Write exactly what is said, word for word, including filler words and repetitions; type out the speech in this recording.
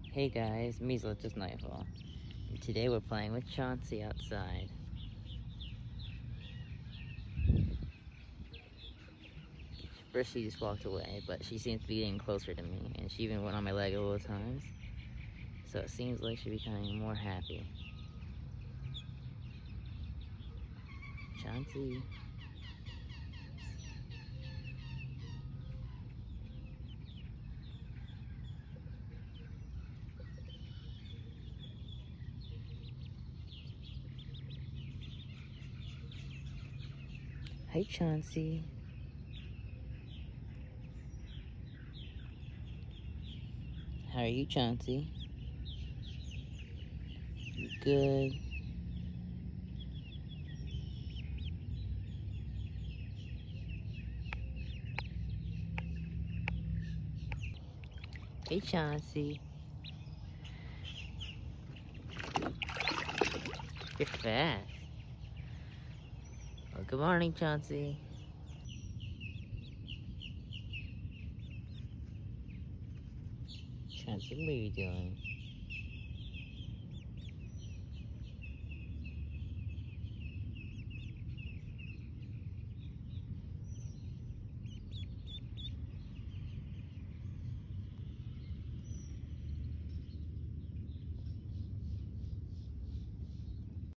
Hey guys, Measles just Nightfall. And today we're playing with Chauncey outside. First she just walked away, but she seems to be getting closer to me, and she even went on my leg a little times. So it seems like she's becoming more happy. Chauncey. Hi Chauncey. How are you, Chauncey? You good? Hey Chauncey. You're fast. Well, good morning, Chauncey. Chauncey, what are you doing?